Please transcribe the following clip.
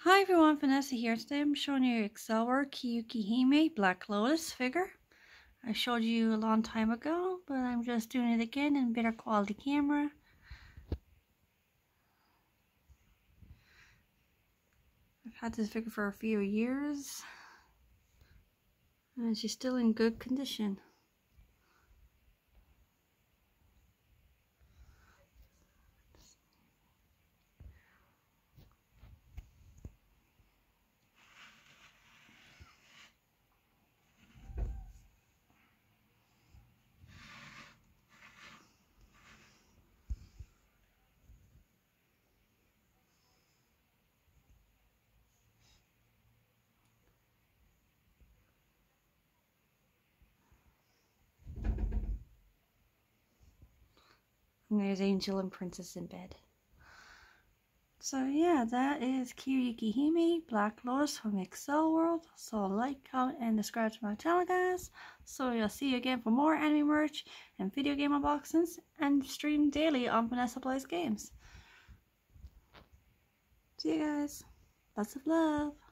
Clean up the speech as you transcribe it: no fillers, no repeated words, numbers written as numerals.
Hi everyone, Vanessa here. Today I'm showing you Accel Kuroyukihime Black Lotus figure. I showed you a long time ago, but I'm just doing it again in better quality camera. I've had this figure for a few years, and she's still in good condition. And there's Angel and Princess in bed. So yeah, that is Kuroyukihime Black Lotus from Accel World. So like, comment, and subscribe to my channel, guys. So you'll see you again for more anime merch and video game unboxings, and stream daily on Vanessa Plays Games. See you guys. Lots of love.